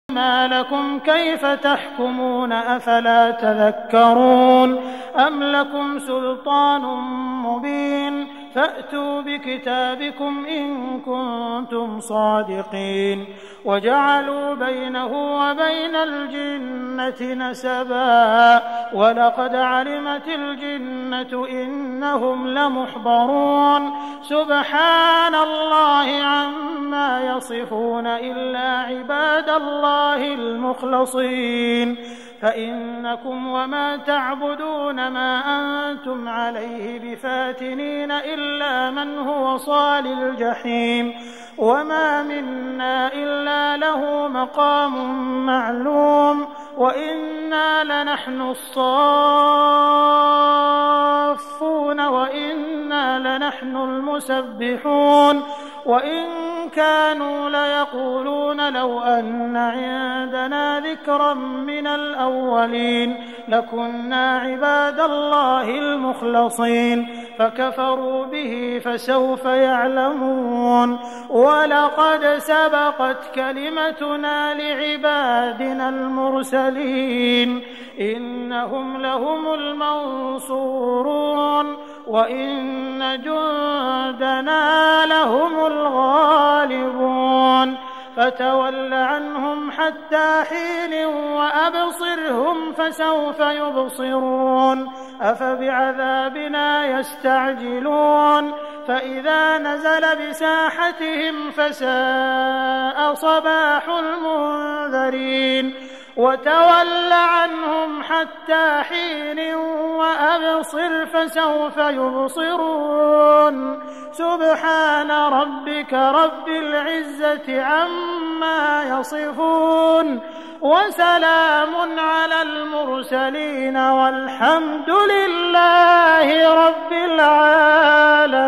ما لكم كيف تحكمون أفلا تذكرون أم لكم سلطان مبين فأتوا بكتابكم إن كنتم صادقين وجعلوا بينه وبين الجنة نسبا ولقد علمت الجنة إنهم لمحضرون سبحان الله عما يصفون إلا عباد الله المخلصين فإنكم وما تعبدون ما أنتم عليه بفاتنين إلا من هو صال الجحيم وما منا إلا له مقام معلوم وإنا لنحن الصافون وإنا لنحن المسبحون وإن كانوا ليقولون لو أن عندنا ذكرا من الأولين لكنا عباد الله المخلصين فكفروا به فسوف يعلمون ولقد سبقت كلمتنا لعبادنا المرسلين إنهم لهم المنصورون وإن جندنا لهم الغالبون فتول عنهم حتى حين وأبصرهم فسوف يبصرون أفبعذابنا يستعجلون فإذا نزل بساحتهم فساء صباح المنذرين وتول عنهم حتى حين وأبصر فسوف يبصرون سبحان ربك رب العزة عما يصفون وسلام على المرسلين والحمد لله رب العالمين.